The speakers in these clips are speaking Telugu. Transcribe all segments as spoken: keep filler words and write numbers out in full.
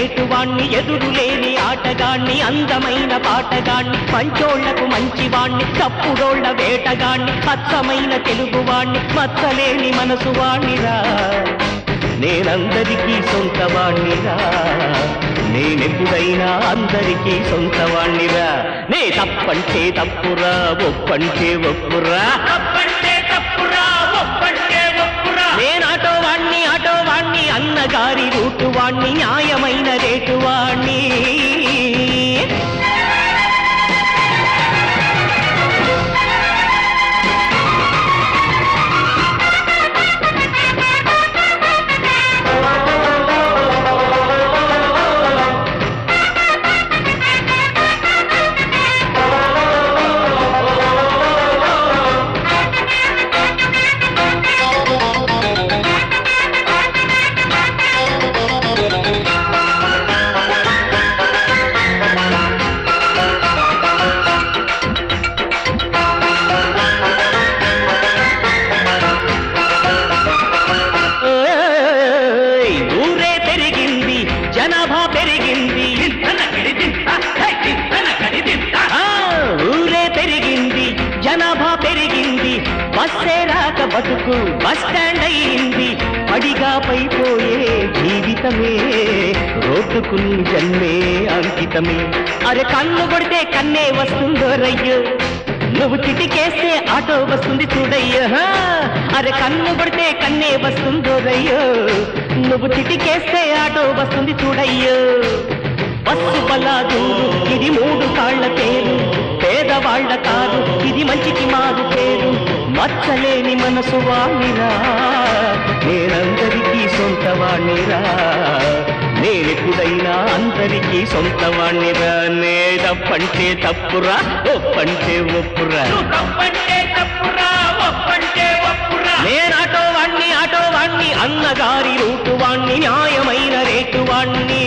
రేటువాణ్ణి ఎదురులేని ఆటగాణ్ణి అందమైన పాటగాణ్ణి పంచోళ్లకు మంచివాణ్ణి తప్పుడోళ్ల వేటగాణ్ణి అచ్చమైన తెలుగువాణ్ణి మచ్చలేని మనసు వాణ్ణిరా నేనందరికీ సొంతవాణ్ణిరా నేనెప్పుడైనా అందరికీ సొంతవాణ్ణిరా నే తప్పంటే తప్పురా ఒప్పంటే ఒప్పురా తప్పంటే తప్పురా ఒప్పంటే ఒప్పురా నేనాటో వాణ్ణి ఆటో వాణ్ణి అన్నగారి రూటు వాణ్ణి న్యాయమైన రేటు వాణ్ణి జనాభా పెరిగింది బస్సే రాక బతుకు బస్ స్టాండ్ అయింది పడిగా పైపోయే జీవితమే రోడ్డుకు నీ జన్మే అంకితమే అరే కన్ను కొడితే కన్నే వస్తుందో రయ్యో నువ్వు చిటికేస్తే ఆటో వస్తుంది చూడయ్యో అరే కన్ను కొడితే కన్నే వస్తుందో రయ్యో నువ్వు చిటికేస్తే ఆటో వస్తుంది చూడయ్యో బస్సు బలాదూరు ఇది మూడు కాళ్ల పేరు పేదవాళ్ల కాదు ఇది మంచికి మారు పేరు మచ్చలేని మనసు వాణిరా నేనందరికీ సొంతవాణిరా నేనెప్పుడైనా అందరికీ సొంతవాణిరా నే తప్పంటే తప్పురా ఒప్పంటే ఒప్పురా తప్పంటే తప్పురా ఒప్పంటే ఒప్పురా నేనాటో వాణ్ణి ఆటో వాణ్ణి అన్నగారి రూటు వాణ్ణి న్యాయమైన రేటు వాణ్ణి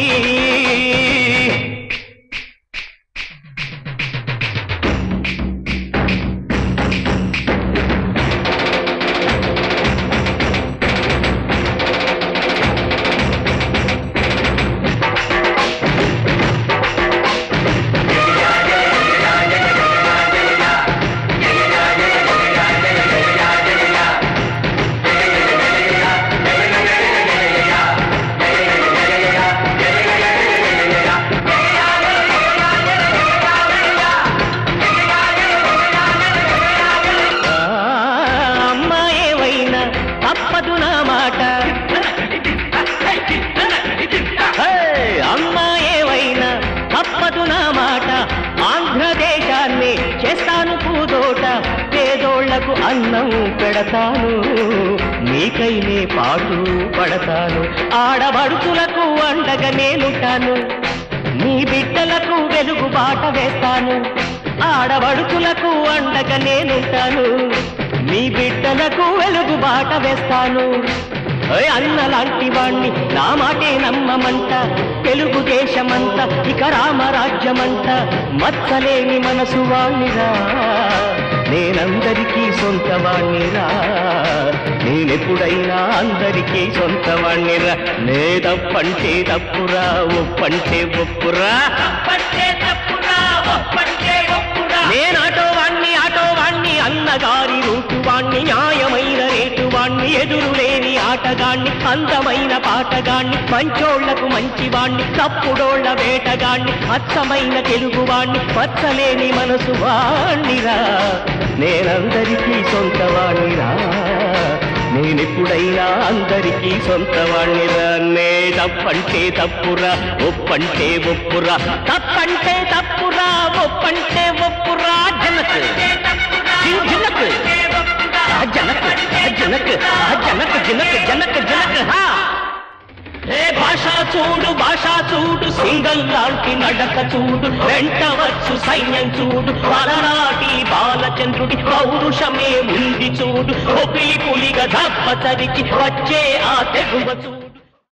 ఆంధ్రదేశాన్ని చేస్తాను పూదోట పేదోళ్లకు అన్నం పెడతాను నీకైనే పాటు పడతాను ఆడబడుతులకు అండగా నేనుంటాను నీ బిడ్డలకు వెలుగు బాట వేస్తాను ఆడబడుతులకు అండగా నేనుంటాను నీ బిడ్డలకు వెలుగు బాట వేస్తాను అన్నలాంటి వాణ్ణి నా మాటే నమ్మమంట తెలుగుదేశమంత ఇక రామరాజ్యమంట మచ్చలేని మనసు వాణ్ణిరా నేనందరికీ సొంతవాణ్ణిరా నేనెప్పుడైనా అందరికీ సొంతవాణ్ణిరా నే తప్పంటే తప్పురా ఒప్పంటే ఒప్పురా తప్పంటే తప్పురా ఒప్పంటే ఒప్పురా నేనాటో వాణ్ణి ఆటో వాణ్ణి అన్నగారి రూటు వాణ్ణి న్యాయమైన రేటు వాణ్ణి ఎదురులేని ఆటగాణ్ణి అందమైన పాటగాణ్ణి మంచోళ్లకు మంచివాణ్ణి తప్పుడోళ్ల వేటగాణ్ణి అచ్చమైన తెలుగువాణ్ణి పచ్చలేని మనసు వాణ్ణిరా నేనందరికీ సొంతవాణ్ణిరా నేనెప్పుడైనా అందరికీ సొంతవాణ్ణిరా నే తప్పంటే తప్పురా ఒప్పంటే ఒప్పురా తప్పంటే తప్పురా ఒప్పంటే ఒప్పురా జనక్ జనక్ జనక్ జనక్ జనక్ జనక్ జనక్ జనక్ హా ఏ భాషా చూడు భాషా చూడు సింగల్ లాంటి నడక చూడు వెంటవచ్చు సైన్యం చూడు అలనాటి బాలచంద్రుడి పౌరుషమే ఉంది చూడు ఒపిలి పులిగా దప్ప తరికి వచ్చే ఆ తెగువ చూడు